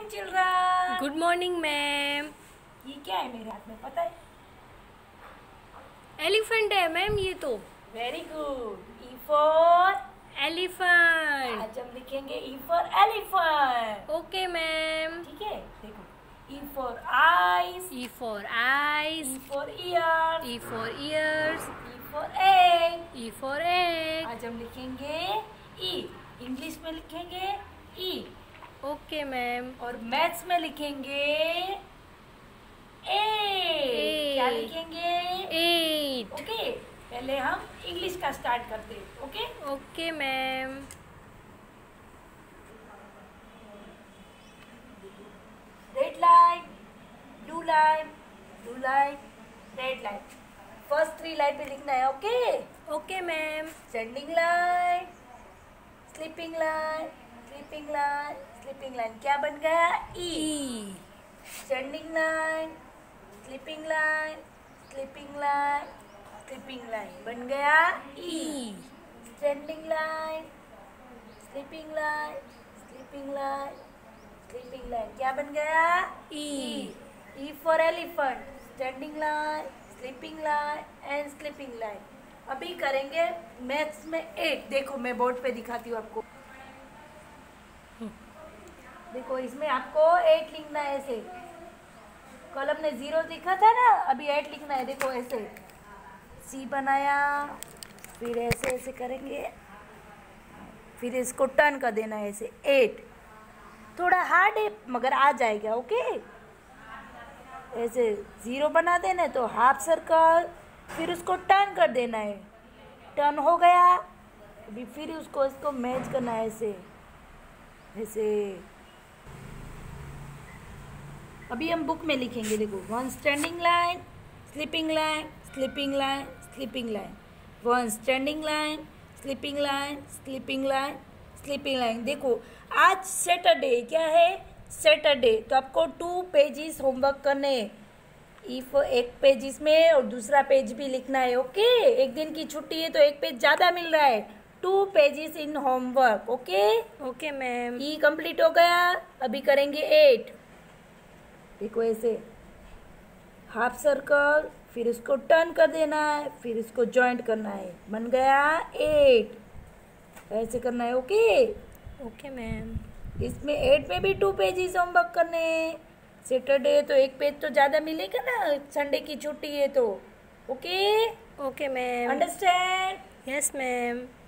Morning children. Good morning ma'am. ये क्या है मेरे हाथ में पता है? एलिफेंट है मैम ये तो। Very good. E for elephant. आज हम लिखेंगे E for elephant. Okay ma'am. ठीक है, देखो E for eyes, E for eyes, E for ears, E for ears, E for egg, E for egg. आज हम लिखेंगे ई, इंग्लिश में लिखेंगे ई ओके मैम। और मैथ्स में लिखेंगे ए। क्या लिखेंगे? 8। ओके, पहले हम इंग्लिश का स्टार्ट करते हैं। Okay okay ma'am. Red line, blue line, blue line, red line, first 3 line पे लिखना है। Okay okay ma'am. Standing line, sleeping line, sleeping line, sleeping line, क्या बन गया? E. Standing line, sleeping line, sleeping line, sleeping line, बन गया E. Standing line, sleeping line, sleeping line, sleeping line, क्या बन गया? E. E for elephant, standing line, sleeping line and sleeping line. अभी करेंगे मैथ्स में 8। देखो मैं बोर्ड पे दिखाती हूँ आपको। देखो इसमें आपको 8 लिखना है ऐसे। कल हमने 0 लिखा था ना, अभी 8 लिखना है। देखो ऐसे सी बनाया, फिर ऐसे ऐसे करेंगे, फिर इसको टर्न कर देना है ऐसे 8। थोड़ा हार्ड है मगर आ जाएगा। ओके ऐसे 0 बना देना है तो हाफ सर्कल, फिर उसको टर्न कर देना है। टर्न हो गया, अभी फिर उसको इसको मैच करना है ऐसे ऐसे। अभी हम बुक में लिखेंगे। देखो 1 standing line, sleeping line, sleeping line, sleeping line, 1 standing line, sleeping line, sleeping line, sleeping line. देखो आज सैटरडे, क्या है? सैटरडे, तो आपको 2 पेजेस होमवर्क करने हैं। इफ एक पेज इसमें और दूसरा पेज भी लिखना है। ओके एक दिन की छुट्टी है तो एक पेज ज़्यादा मिल रहा है। 2 pages in homework. Okay okay ma'am. E complete हो गया। अभी करेंगे 8। देखो ऐसे हाफ सर्कल, फिर इसको टर्न कर देना है, फिर इसको जॉइंट करना है, बन गया 8। ऐसे करना है। Okay okay ma'am. इसमें 8 में भी 2 पेजेस होमवर्क करने हैं। सैटरडे तो एक पेज तो ज़्यादा मिलेगा ना, संडे की छुट्टी है तो। Okay okay ma'am. Understand? Yes ma'am.